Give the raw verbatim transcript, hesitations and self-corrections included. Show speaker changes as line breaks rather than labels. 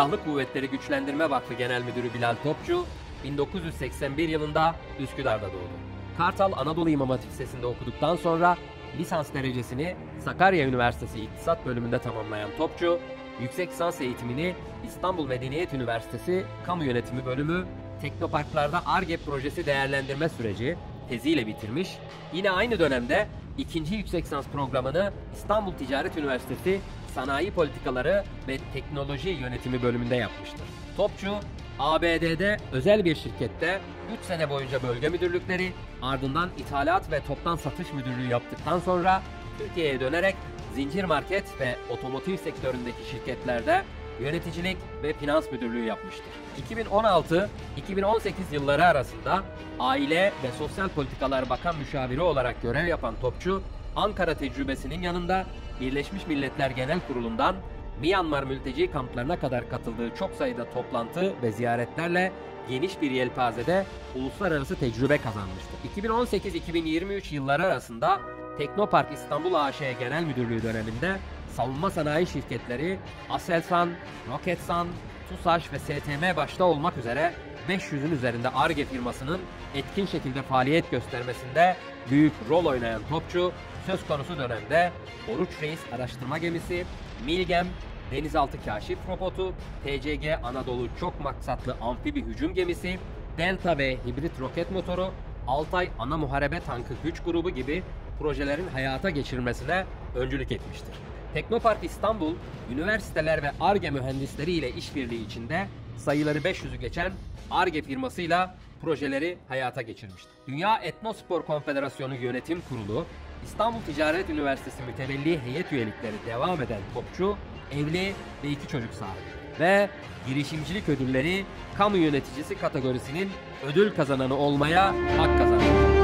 Silahlı Kuvvetleri Güçlendirme Vakfı Genel Müdürü Bilal Topçu, bin dokuz yüz seksen bir yılında Üsküdar'da doğdu. Kartal Anadolu İmam Hatip Lisesi'nde okuduktan sonra lisans derecesini Sakarya Üniversitesi İktisat Bölümünde tamamlayan Topçu, yüksek lisans eğitimini İstanbul Medeniyet Üniversitesi Kamu Yönetimi Bölümü Teknoparklarda Ar-Ge projesi değerlendirme süreci teziyle bitirmiş. Yine aynı dönemde ikinci yüksek lisans programını İstanbul Ticaret Üniversitesi Sanayi Politikaları ve Teknoloji Yönetimi Bölümünde yapmıştır. Topçu, A B D'de özel bir şirkette üç sene boyunca bölge müdürlükleri, ardından ithalat ve toptan satış müdürlüğü yaptıktan sonra Türkiye'ye dönerek zincir market ve otomotiv sektöründeki şirketlerde yöneticilik ve finans müdürlüğü yapmıştır. iki bin on altı iki bin on sekiz yılları arasında Aile ve Sosyal Politikalar Bakan Müşaviri olarak görev yapan Topçu, Ankara tecrübesinin yanında Birleşmiş Milletler Genel Kurulu'ndan Myanmar mülteci kamplarına kadar katıldığı çok sayıda toplantı ve ziyaretlerle geniş bir yelpazede uluslararası tecrübe kazanmıştır. iki bin on sekiz iki bin yirmi üç yılları arasında Teknopark İstanbul A Ş Genel Müdürlüğü döneminde savunma sanayi şirketleri Aselsan, Roketsan, TUSAŞ ve S T M başta olmak üzere beş yüzün üzerinde Ar-Ge firmasının etkin şekilde faaliyet göstermesinde büyük rol oynayan Topçu, söz konusu dönemde Oruç Reis araştırma gemisi, Milgem, denizaltı kaşif robotu, T C G Anadolu çok maksatlı amfibi hücum gemisi, Delta ve hibrit roket motoru, Altay ana muharebe tankı güç grubu gibi projelerin hayata geçirilmesine öncülük etmiştir. Teknopark İstanbul, üniversiteler ve Ar-Ge mühendisleri ile işbirliği içinde sayıları beş yüzü geçen Ar-Ge firmasıyla projeleri hayata geçirmiştir. Dünya Etnospor Konfederasyonu Yönetim Kurulu, İstanbul Ticaret Üniversitesi mütevelli heyet üyelikleri devam eden Topçu, evli ve iki çocuk sahibi ve girişimcilik ödülleri kamu yöneticisi kategorisinin ödül kazananı olmaya hak kazandı.